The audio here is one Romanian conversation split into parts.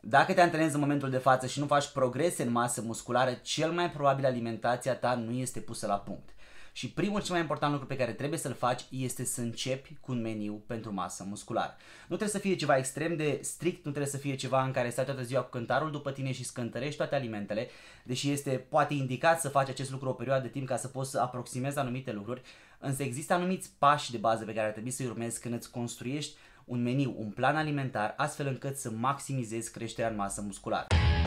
Dacă te antrenezi în momentul de față și nu faci progrese în masă musculară, cel mai probabil alimentația ta nu este pusă la punct. Și primul și cel mai important lucru pe care trebuie să-l faci este să începi cu un meniu pentru masă musculară. Nu trebuie să fie ceva extrem de strict, nu trebuie să fie ceva în care stai toată ziua cu cântarul după tine și scântărești toate alimentele, deși este poate indicat să faci acest lucru o perioadă de timp ca să poți să aproximezi anumite lucruri, însă există anumiți pași de bază pe care ar trebui să-i urmezi când îți construiești un meniu, un plan alimentar, astfel încât să maximizezi creșterea în masă musculară.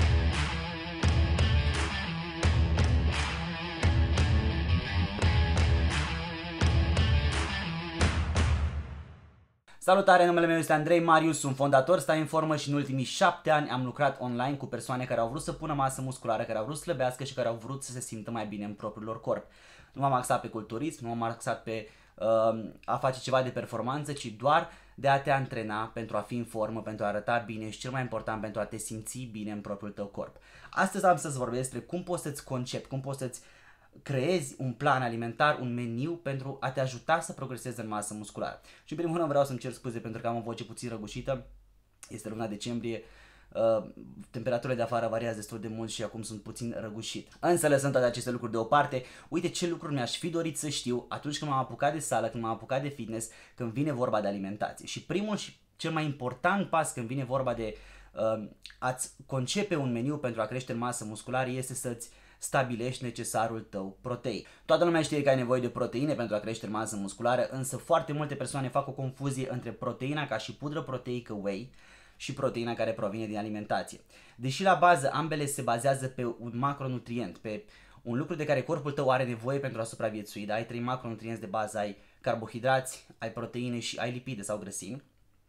Salutare, numele meu este Andrei Marius, sunt fondator Stai în Formă și în ultimii 7 ani am lucrat online cu persoane care au vrut să pună masă musculară, care au vrut să slăbească și care au vrut să se simtă mai bine în propriul lor corp. Nu m-am axat pe culturism, nu m-am axat pe a face ceva de performanță, ci doar de a te antrena pentru a fi în formă, pentru a arăta bine și cel mai important pentru a te simți bine în propriul tău corp. Astăzi am să-ți vorbesc despre cum poți să-ți concepi, cum poți să-ți creezi un plan alimentar, un meniu pentru a te ajuta să progresezi în masă musculară. Și în primul rând vreau să-mi cer scuze pentru că am o voce puțin răgușită. Este luna decembrie, temperaturile de afară variază destul de mult și acum sunt puțin răgușit. Însă lăsând toate aceste lucruri deoparte, uite ce lucruri mi-aș fi dorit să știu atunci când m-am apucat de sală, când m-am apucat de fitness, când vine vorba de alimentație. Și primul și cel mai important pas când vine vorba de a-ți concepe un meniu pentru a crește în masă musculară este să-ți stabilești necesarul tău proteic. Toată lumea știe că ai nevoie de proteine pentru a crește în masă musculară, însă foarte multe persoane fac o confuzie între proteina ca și pudră proteică whey și proteina care provine din alimentație. Deși la bază ambele se bazează pe un macronutrient, pe un lucru de care corpul tău are nevoie pentru a supraviețui, da? Ai 3 macronutrienți de bază, ai carbohidrați, ai proteine și ai lipide sau grăsimi.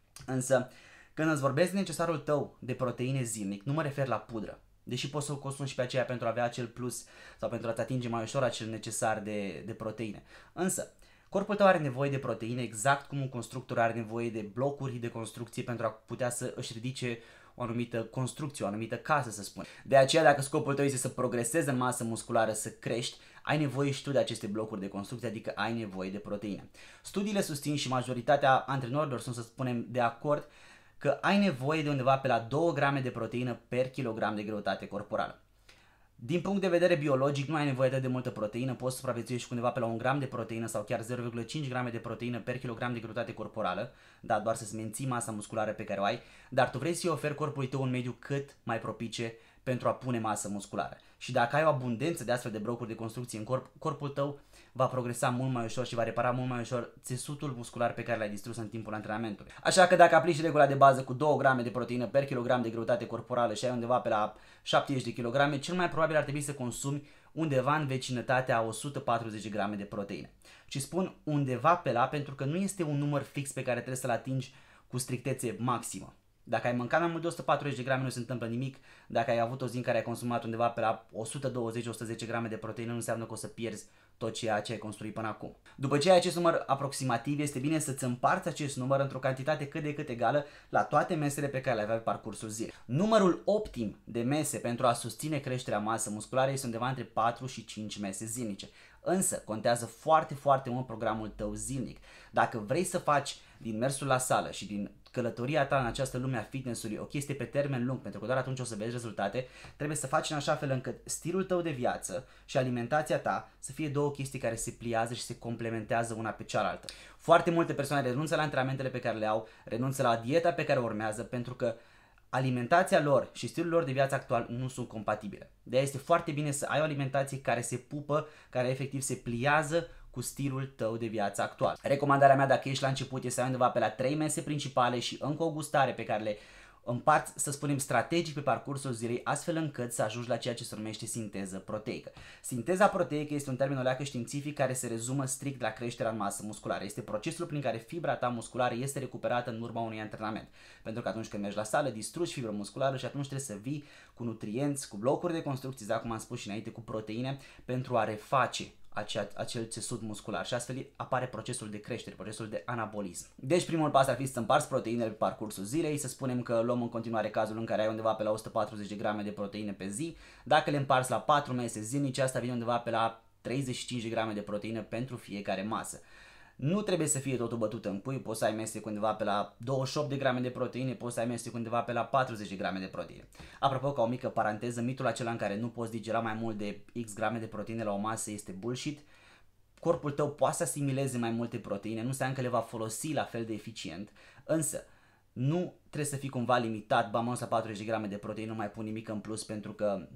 Însă când îți vorbesc de necesarul tău de proteine zilnic, nu mă refer la pudră. Deși poți să o consumi și pe aceea pentru a avea acel plus sau pentru a-ți atinge mai ușor acel necesar de proteine. Însă, corpul tău are nevoie de proteine exact cum un constructor are nevoie de blocuri de construcție pentru a putea să își ridice o anumită construcție, o anumită casă, să spun. De aceea, dacă scopul tău este să progresezi în masă musculară, să crești, ai nevoie și tu de aceste blocuri de construcție, adică ai nevoie de proteine. Studiile susțin și majoritatea antrenorilor sunt, să spunem, de acord că ai nevoie de undeva pe la 2 grame de proteină per kilogram de greutate corporală. Din punct de vedere biologic, nu ai nevoie de multă proteină, poți supraviețui cu undeva pe la 1 gram de proteină sau chiar 0,5 grame de proteină per kilogram de greutate corporală, da, doar să-ți menții masa musculară pe care o ai, dar tu vrei să-i oferi corpului tău un mediu cât mai propice pentru a pune masă musculară. Și dacă ai o abundență de astfel de blocuri de construcție în corp, corpul tău va progresa mult mai ușor și va repara mult mai ușor țesutul muscular pe care l-ai distrus în timpul antrenamentului. Așa că dacă aplici regula de bază cu 2 grame de proteină per kilogram de greutate corporală și ai undeva pe la 70 de kilograme, cel mai probabil ar trebui să consumi undeva în vecinătatea a 140 grame de proteină. Și spun undeva pe la pentru că nu este un număr fix pe care trebuie să-l atingi cu strictețe maximă. Dacă ai mâncat mai mult de 140 de grame, nu se întâmplă nimic. Dacă ai avut o zi în care ai consumat undeva pe la 120-110 grame de proteină, nu înseamnă că o să pierzi tot ceea ce ai construit până acum. După ce ai acest număr aproximativ, este bine să-ți împarți acest număr într-o cantitate cât de cât egală la toate mesele pe care le avea pe parcursul zilei. Numărul optim de mese pentru a susține creșterea masă musculară este undeva între 4 și 5 mese zilnice. Însă contează foarte, foarte mult programul tău zilnic. Dacă vrei să faci din mersul la sală și din călătoria ta în această lume a fitness-ului o chestie pe termen lung, pentru că doar atunci o să vezi rezultate, trebuie să faci în așa fel încât stilul tău de viață și alimentația ta să fie două chestii care se pliază și se complementează una pe cealaltă. Foarte multe persoane renunță la antrenamentele pe care le au, renunță la dieta pe care o urmează pentru că alimentația lor și stilul lor de viață actual nu sunt compatibile. De aia este foarte bine să ai o alimentație care se pupă, care efectiv se pliază cu stilul tău de viață actual. Recomandarea mea dacă ești la început este să ai undeva pe la 3 mese principale și încă o gustare pe care le împarți, să spunem, strategic pe parcursul zilei, astfel încât să ajungi la ceea ce se numește sinteză proteică. Sinteza proteică este un termen oleacă științific care se rezumă strict la creșterea în masă musculară. Este procesul prin care fibra ta musculară este recuperată în urma unui antrenament. Pentru că atunci când mergi la sală, distrugi fibra musculară și atunci trebuie să vii cu nutrienți, cu blocuri de construcție, exact cum am spus și înainte, cu proteine, pentru a reface acel țesut muscular și astfel apare procesul de creștere, procesul de anabolism. Deci primul pas ar fi să împarți proteinele pe parcursul zilei, să spunem că luăm în continuare cazul în care ai undeva pe la 140 de grame de proteine pe zi, dacă le împarți la 4 mese zilnice, asta vine undeva pe la 35 de grame de proteină pentru fiecare masă. Nu trebuie să fie totul bătut în cui, poți să ai mese undeva pe la 28 de grame de proteine, poți să ai mese undeva pe la 40 de grame de proteine. Apropo, ca o mică paranteză, mitul acela în care nu poți digera mai mult de X grame de proteine la o masă este bullshit. Corpul tău poate să asimileze mai multe proteine, nu înseamnă că le va folosi la fel de eficient, însă nu trebuie să fii cumva limitat, bam, la 40 de grame de proteine, nu mai pun nimic în plus pentru că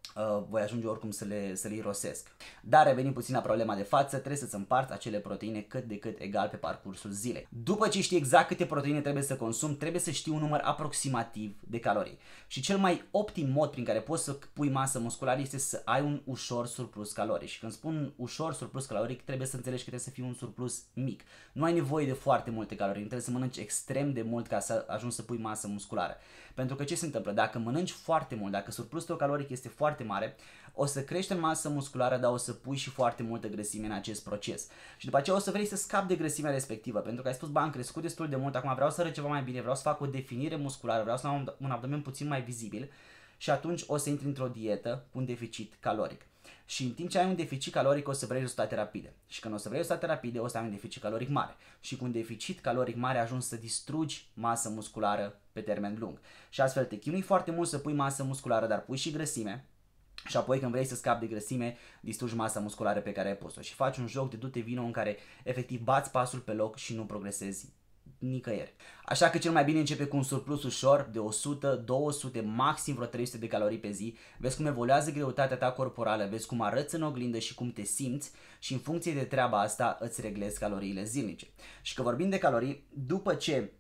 voi ajunge oricum să le irosesc. Dar revenim puțin la problema de față, trebuie să-ți împarți acele proteine cât de cât egal pe parcursul zilei. După ce știi exact câte proteine trebuie să consumi, trebuie să știi un număr aproximativ de calorii. Și cel mai optim mod prin care poți să pui masă musculară este să ai un ușor surplus caloric. Și când spun ușor surplus caloric, trebuie să înțelegi că trebuie să fie un surplus mic. Nu ai nevoie de foarte multe calorii, nu trebuie să mănânci extrem de mult ca să ajungi să pui masă musculară. Pentru că ce se întâmplă? Dacă mănânci foarte mult, dacă surplusul tău caloric este foarte mare, o să crești în masă musculară, dar o să pui și foarte multă grăsime în acest proces. Și după aceea o să vrei să scapi de grăsimea respectivă, pentru că ai spus, bă, am crescut destul de mult, acum vreau să arăt ceva mai bine, vreau să fac o definire musculară, vreau să am un abdomen puțin mai vizibil și atunci o să intri într-o dietă cu un deficit caloric. Și în timp ce ai un deficit caloric o să vrei rezultate rapide. Și când o să vrei rezultate rapide o să ai un deficit caloric mare. Și cu un deficit caloric mare ajungi să distrugi masă musculară pe termen lung. Și astfel te chinui foarte mult să pui masă musculară, dar pui și grăsime. Și apoi când vrei să scapi de grăsime, distrugi masa musculară pe care ai pus-o. Și faci un joc de du-te vino în care efectiv bați pasul pe loc și nu progresezi nicăieri. Așa că cel mai bine începe cu un surplus ușor de 100, 200, maxim vreo 300 de calorii pe zi. Vezi cum evoluează greutatea ta corporală, vezi cum arăți în oglindă și cum te simți și în funcție de treaba asta îți reglezi caloriile zilnice. Și că vorbim de calorii, după ce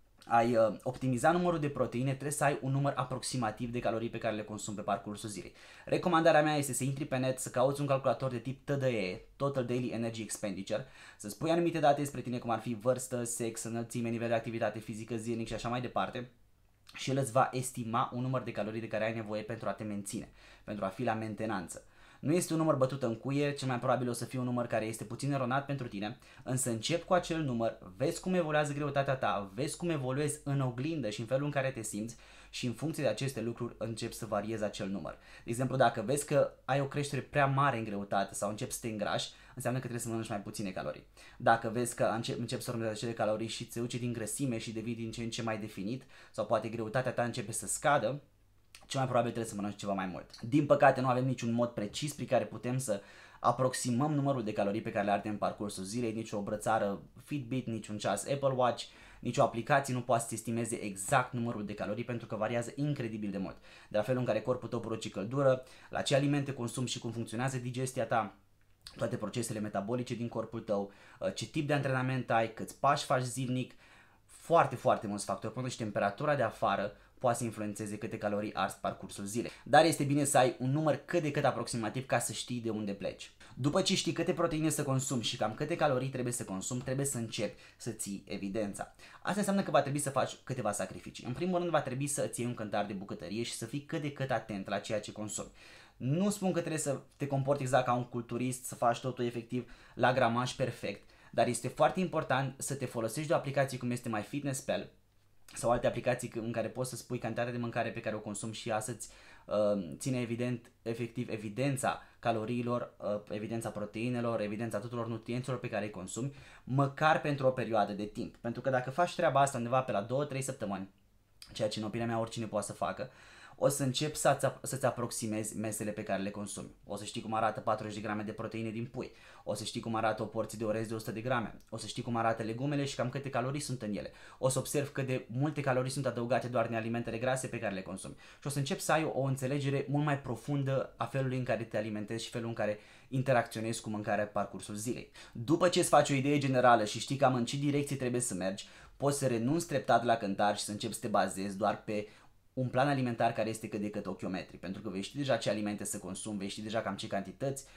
ai optimizat numărul de proteine, trebuie să ai un număr aproximativ de calorii pe care le consumi pe parcursul zilei. Recomandarea mea este să intri pe net, să cauți un calculator de tip TDE, Total Daily Energy Expenditure, să-ți pui anumite date despre tine, cum ar fi vârstă, sex, înălțime, nivel de activitate fizică zilnic și așa mai departe. Și el îți va estima un număr de calorii de care ai nevoie pentru a te menține, pentru a fi la mentenanță. Nu este un număr bătut în cuie, cel mai probabil o să fie un număr care este puțin eronat pentru tine, însă începi cu acel număr, vezi cum evoluează greutatea ta, vezi cum evoluezi în oglindă și în felul în care te simți și în funcție de aceste lucruri începi să variezi acel număr. De exemplu, dacă vezi că ai o creștere prea mare în greutate sau începi să te îngrași, înseamnă că trebuie să mănânci mai puține calorii. Dacă vezi că începi să urmezi acele calorii și te duce din grăsime și devii din ce în ce mai definit sau poate greutatea ta începe să scadă, cel mai probabil trebuie să mănânci ceva mai mult. Din păcate nu avem niciun mod precis prin care putem să aproximăm numărul de calorii pe care le ardem în parcursul zilei, nici o brățară Fitbit, nici un ceas Apple Watch, nici o aplicație nu poate să estimeze exact numărul de calorii pentru că variază incredibil de mult. De la felul în care corpul tău produce căldură, la ce alimente consumi și cum funcționează digestia ta, toate procesele metabolice din corpul tău, ce tip de antrenament ai, câți pași faci zilnic, foarte mulți factori, până și temperatura de afară poate să influențeze câte calorii arzi parcursul zilei. Dar este bine să ai un număr cât de cât aproximativ ca să știi de unde pleci. După ce știi câte proteine să consumi și cam câte calorii trebuie să consumi, trebuie să începi să ții evidența. Asta înseamnă că va trebui să faci câteva sacrificii. În primul rând va trebui să îți iei un cântar de bucătărie și să fii cât de cât atent la ceea ce consumi. Nu spun că trebuie să te comporți exact ca un culturist, să faci totul efectiv la gramaj perfect, dar este foarte important să te folosești de o aplicație cum este MyFitnessPal sau alte aplicații în care poți să spui cantitatea de mâncare pe care o consumi și ea să-ți ține efectiv evidența caloriilor, evidența proteinelor, evidența tuturor nutrienților pe care îi consumi, măcar pentru o perioadă de timp. Pentru că dacă faci treaba asta undeva pe la 2-3 săptămâni, ceea ce în opinia mea oricine poate să facă, o să începi să-ți aproximezi mesele pe care le consumi. O să știi cum arată 40 de grame de proteine din pui, o să știi cum arată o porție de orez de 100 de grame, o să știi cum arată legumele și cam câte calorii sunt în ele. O să observi cât de multe calorii sunt adăugate doar din alimentele grase pe care le consumi. Și o să începi să ai o înțelegere mult mai profundă a felului în care te alimentezi și felul în care interacționezi cu mâncarea pe parcursul zilei. După ce îți faci o idee generală și știi cam în ce direcție trebuie să mergi, poți să renunți treptat la cântar și să începi să te bazezi doar pe un plan alimentar care este cât de cât ochiometric, pentru că vei ști deja ce alimente să consumi, vei ști deja cam ce cantități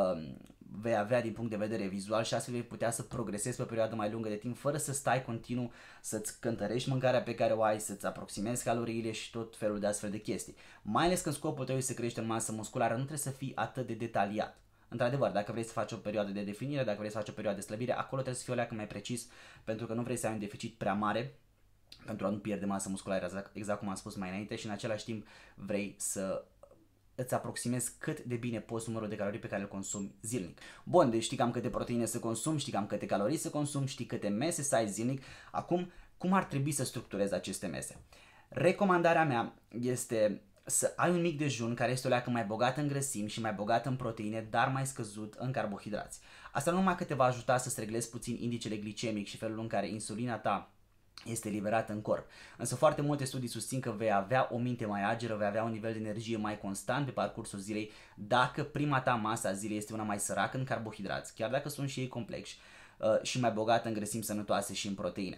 vei avea din punct de vedere vizual și astfel vei putea să progresezi pe o perioadă mai lungă de timp fără să stai continuu să-ți cântărești mâncarea pe care o ai, să-ți aproximezi caloriile și tot felul de astfel de chestii. Mai ales când scopul tău este să crești în masă musculară, nu trebuie să fii atât de detaliat. Într-adevăr, dacă vrei să faci o perioadă de definire, dacă vrei să faci o perioadă de slăbire, acolo trebuie să fii o leacă mai precis, pentru că nu vrei să ai un deficit prea mare pentru a nu pierde masă musculară, exact cum am spus mai înainte, și în același timp vrei să îți aproximezi cât de bine poți numărul de calorii pe care îl consumi zilnic. Bun, deci știi cam câte proteine să consumi, știi cam câte calorii să consumi, știi câte mese să ai zilnic. Acum, cum ar trebui să structurezi aceste mese? Recomandarea mea este să ai un mic dejun care este o leacă mai bogat în grăsimi și mai bogat în proteine, dar mai scăzut în carbohidrați. Asta nu numai că te va ajuta să-ți reglezi puțin indicele glicemic și felul în care insulina ta este liberată în corp. Însă foarte multe studii susțin că vei avea o minte mai ageră, vei avea un nivel de energie mai constant pe parcursul zilei dacă prima ta masă a zilei este una mai săracă în carbohidrați, chiar dacă sunt și ei complexi, și mai bogată în grăsimi sănătoase și în proteine.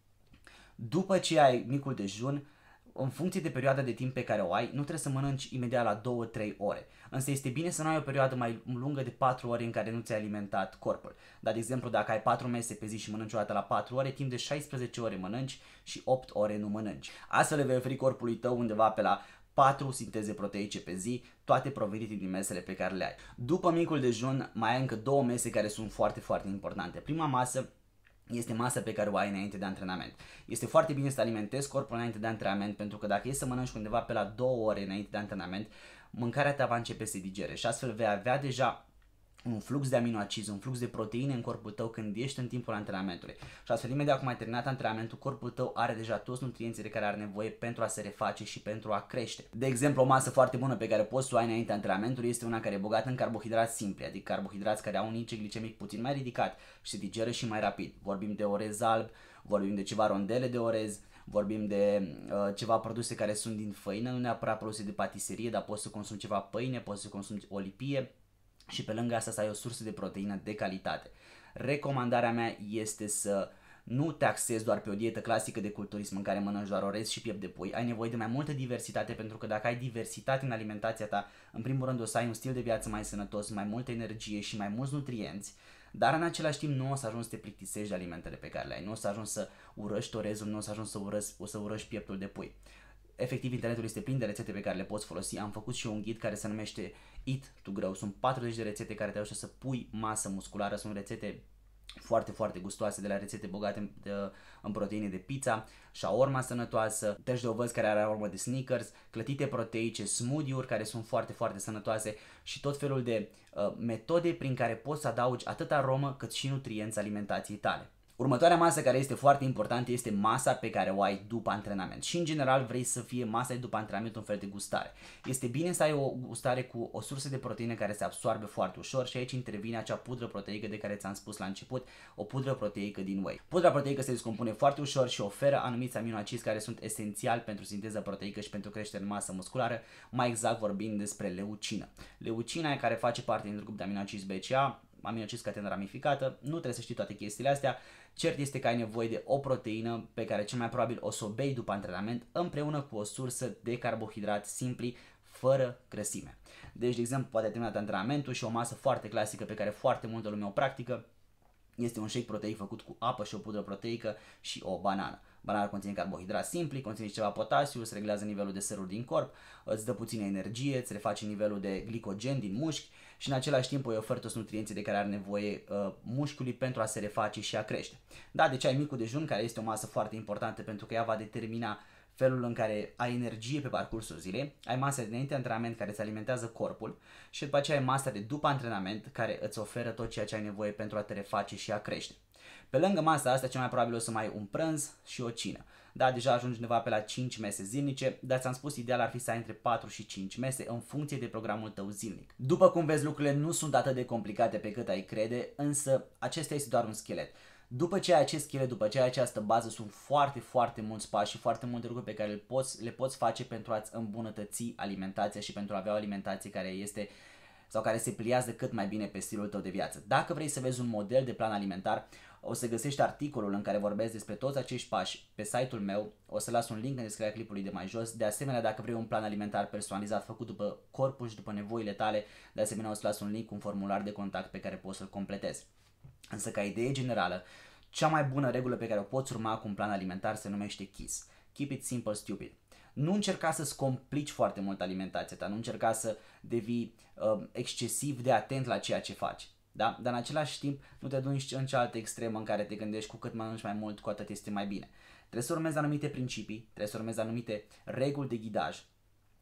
După ce ai micul dejun, în funcție de perioada de timp pe care o ai, nu trebuie să mănânci imediat la 2-3 ore. Însă este bine să nu ai o perioadă mai lungă de 4 ore în care nu ți-ai alimentat corpul. Dar, de exemplu, dacă ai 4 mese pe zi și mănânci o dată la 4 ore, timp de 16 ore mănânci și 8 ore nu mănânci. Astfel le vei oferi corpului tău undeva pe la 4 sinteze proteice pe zi, toate provenite din mesele pe care le ai. După micul dejun, mai ai încă 2 mese care sunt foarte, foarte importante. Prima masă este masa pe care o ai înainte de antrenament. Este foarte bine să alimentezi corpul înainte de antrenament, pentru că dacă e să mănânci undeva pe la 2 ore înainte de antrenament, mâncarea ta va începe să digere și astfel vei avea deja un flux de aminoacizi, un flux de proteine în corpul tău când ești în timpul antrenamentului. Și astfel, imediat cum ai terminat antrenamentul, corpul tău are deja toți nutrienții de care are nevoie pentru a se reface și pentru a crește. De exemplu, o masă foarte bună pe care poți să o ai înainte antrenamentului este una care e bogată în carbohidrați simpli, adică carbohidrați care au un indice glicemic puțin mai ridicat și se digeră și mai rapid. Vorbim de orez alb, vorbim de ceva rondele de orez, vorbim de ceva produse care sunt din făină, nu neapărat produse de patiserie, dar poți să consumi ceva pâine, poți să consumi o lipie și pe lângă asta să ai o sursă de proteină de calitate. Recomandarea mea este să nu te axezi doar pe o dietă clasică de culturism în care mănânci doar orez și piept de pui. Ai nevoie de mai multă diversitate, pentru că dacă ai diversitate în alimentația ta, în primul rând o să ai un stil de viață mai sănătos, mai multă energie și mai mulți nutrienți, dar în același timp nu o să ajungi să te plictisești de alimentele pe care le ai, nu o să ajungi să urăști orezul, nu o să ajungi să urăști pieptul de pui. Efectiv, internetul este plin de rețete pe care le poți folosi. Am făcut și un ghid care se numește Eat to Grow. Sunt 40 de rețete care te ajută să pui masă musculară. Sunt rețete foarte, foarte gustoase, de la rețete bogate în proteine de pizza, shawarma sănătoasă, tăși de ovăz care are aromă de Snickers, clătite proteice, smoothie-uri care sunt foarte, foarte sănătoase și tot felul de metode prin care poți să adaugi atât aromă cât și nutrienți alimentației tale. Următoarea masă care este foarte importantă este masa pe care o ai după antrenament și în general vrei să fie masa după antrenament un fel de gustare. Este bine să ai o gustare cu o sursă de proteine care se absorbe foarte ușor și aici intervine acea pudră proteică de care ți-am spus la început, o pudră proteică din whey. Pudra proteică se descompune foarte ușor și oferă anumiți aminoacizi care sunt esențiali pentru sinteza proteică și pentru creșterea în masă musculară, mai exact vorbind despre leucină. Leucina care face parte din grup de aminoacizi BCA, aminoacizi catenă ramificată, nu trebuie să știi toate chestiile astea. Cert este că ai nevoie de o proteină pe care cel mai probabil o să o bei după antrenament împreună cu o sursă de carbohidrați simpli fără grăsime. Deci, de exemplu, poate terminat antrenamentul și o masă foarte clasică pe care foarte multă lume o practică este un shake proteic făcut cu apă și o pudră proteică și o banană. Banana conține carbohidrați simpli, conține ceva potasiu, se reglează nivelul de săruri din corp, îți dă puțină energie, îți reface nivelul de glicogen din mușchi și în același timp îi oferă toți nutrienții de care are nevoie mușchiului pentru a se reface și a crește. Da, deci ai micul dejun, care este o masă foarte importantă pentru că ea va determina felul în care ai energie pe parcursul zilei, ai masa de înainte de antrenament care îți alimentează corpul și după aceea ai masa de după antrenament care îți oferă tot ceea ce ai nevoie pentru a te reface și a crește. Pe lângă masa asta, cel mai probabil o să mai ai un prânz și o cină. Da, deja ajungi undeva pe la 5 mese zilnice, dar ți-am spus, ideal ar fi să ai între 4 și 5 mese în funcție de programul tău zilnic. După cum vezi, lucrurile nu sunt atât de complicate pe cât ai crede, însă acesta este doar un schelet. După ce ai acest schelet, după ce ai această bază, sunt foarte, foarte mulți pași și foarte multe lucruri pe care le poți face pentru a-ți îmbunătăți alimentația și pentru a avea o alimentație care este sau care se pliază cât mai bine pe stilul tău de viață. Dacă vrei să vezi un model de plan alimentar, o să găsești articolul în care vorbesc despre toți acești pași pe site-ul meu, o să las un link în descrierea clipului de mai jos. De asemenea, dacă vrei un plan alimentar personalizat făcut după corpul și după nevoile tale, de asemenea o să las un link cu un formular de contact pe care poți să-l completezi. Însă, ca idee generală, cea mai bună regulă pe care o poți urma cu un plan alimentar se numește KISS. Keep it simple, stupid. Nu încerca să-ți complici foarte mult alimentația ta, nu încerca să devii excesiv de atent la ceea ce faci. Da? Dar în același timp nu te duci în cealaltă extremă în care te gândești cu cât mănânci mai mult, cu atât este mai bine. Trebuie să urmezi anumite principii, trebuie să urmezi anumite reguli de ghidaj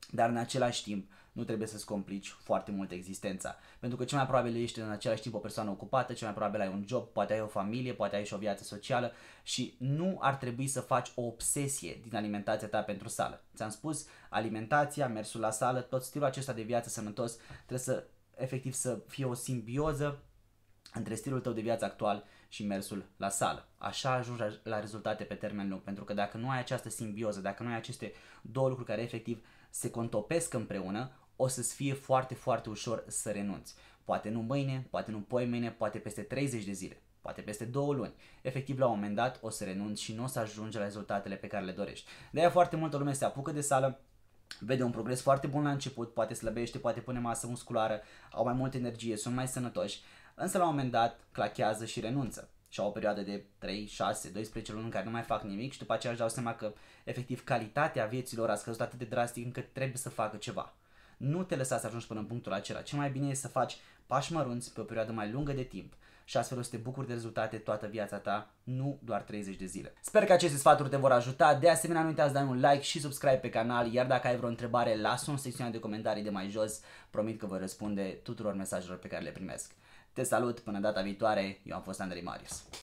dar în același timp nu trebuie să-ți complici foarte mult existența. Pentru că cel mai probabil ești în același timp o persoană ocupată, cel mai probabil ai un job, poate ai o familie, poate ai și o viață socială și nu ar trebui să faci o obsesie din alimentația ta pentru sală. Ți-am spus, alimentația, mersul la sală, tot stilul acesta de viață sănătos trebuie să efectiv să fie o simbioză între stilul tău de viață actual și mersul la sală. Așa ajungi la rezultate pe termen lung, pentru că dacă nu ai această simbioză, dacă nu ai aceste două lucruri care efectiv se contopesc împreună, o să-ți fie foarte, foarte ușor să renunți. Poate nu mâine, poate nu poimâine, poate peste 30 de zile, poate peste 2 luni. Efectiv, la un moment dat o să renunți și nu o să ajungi la rezultatele pe care le dorești. De-aia foarte multă lume se apucă de sală, vede un progres foarte bun la început, poate slăbește, poate pune masă musculară, au mai multă energie, sunt mai sănătoși, însă la un moment dat clachează și renunță. Și au o perioadă de 3, 6, 12 luni în care nu mai fac nimic și după aceea își dau seama că efectiv calitatea vieților a scăzut atât de drastic încât trebuie să facă ceva. Nu te lăsa să ajungi până în punctul acela. Cel mai bine e să faci pași mărunți pe o perioadă mai lungă de timp și astfel o să te bucuri de rezultate toată viața ta, nu doar 30 de zile. Sper că aceste sfaturi te vor ajuta. De asemenea, nu uitați să dai un like și subscribe pe canal, iar dacă ai vreo întrebare, lasă-o în secțiunea de comentarii de mai jos. Promit că voi răspunde tuturor mesajelor pe care le primesc. Te salut, până data viitoare, eu am fost Andrei Marius.